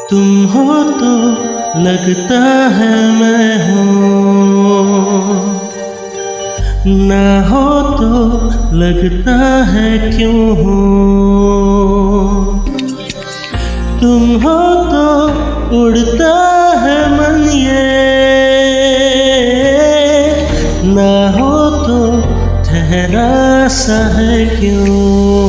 तुम हो तो लगता है मैं हूँ, ना हो तो लगता है क्यों हूँ। तुम हो तो उड़ता है मन ये, ना हो तो ठहरा सा है क्यों।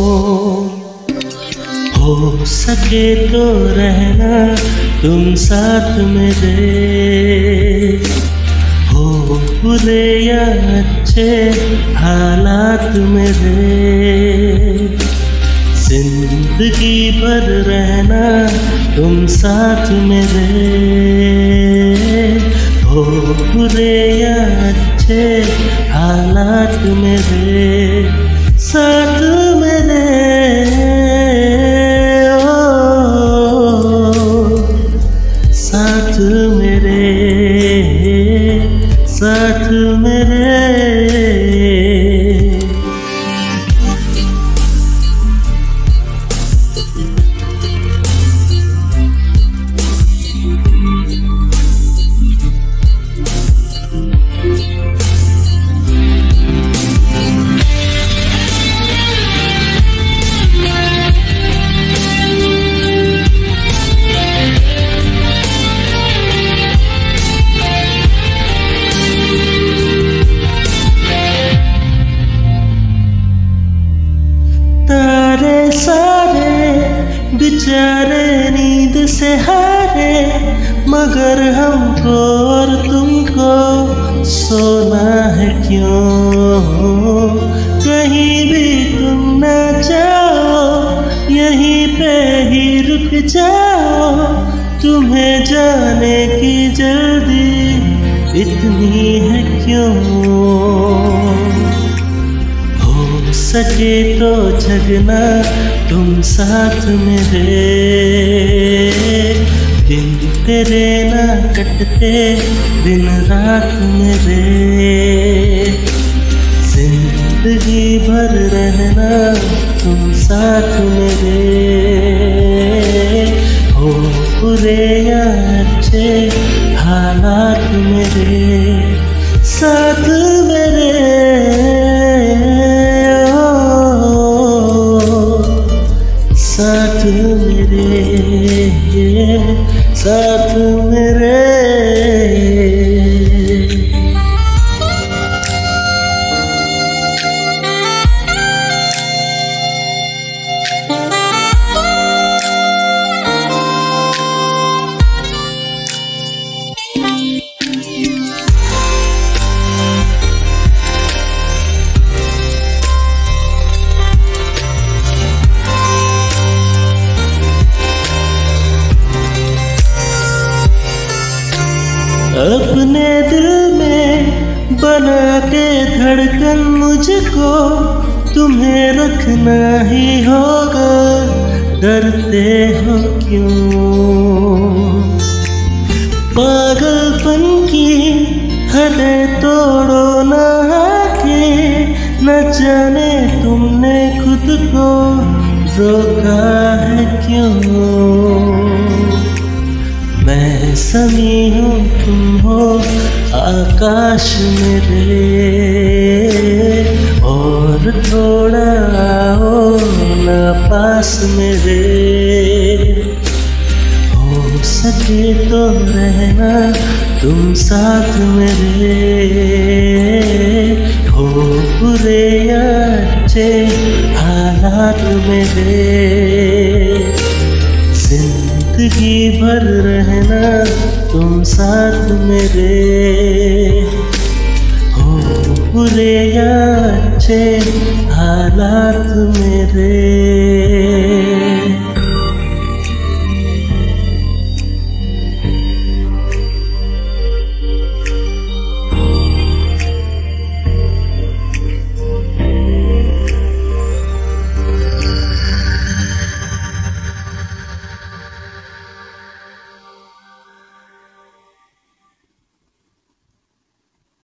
हो सके तो रहना तुम साथ मेरे, हो बुरे या अच्छे हालात मेरे, जिंदगी भर रहना तुम साथ मेरे। हो बुरे या अच्छे हालात मेरे, साथ मेरे। साथ मेरे, साथ मेरे। तारे सारे बेचारे नींद से हारे, मगर हमको और तुमको सोना है क्यों। कहीं भी तुम न जाओ, यहीं पे ही रुक जाओ। तुम्हें जाने की जल्दी इतनी है क्यों। सके तो जगना तुम साथ मेरे, दिन तेरे ना कटते दिन रात मेरे, जिंदगी भर रहना तुम साथ मेरे। हो बुरे या अच्छे हालात मेरे, साथ मेरे। साथ मेरे, साथ मेरे। अपने दिल में बना के धड़कन मुझको तुम्हें रखना ही होगा। डरते हो क्यों। पागलपन की हदें तोड़ो ना आके, न जाने तुमने खुद को रोका है क्यों। मैं समी हूँ तुम हो आकाश मेरे, और थोड़ा आओ ना पास मेरे। हो सके तो रहना तुम साथ मेरे, हो बुरे या अच्छे हालात मेरे, जिंदगी भर रहना तुम साथ मेरे। हो बुरे या अच्छे हालात मेरे।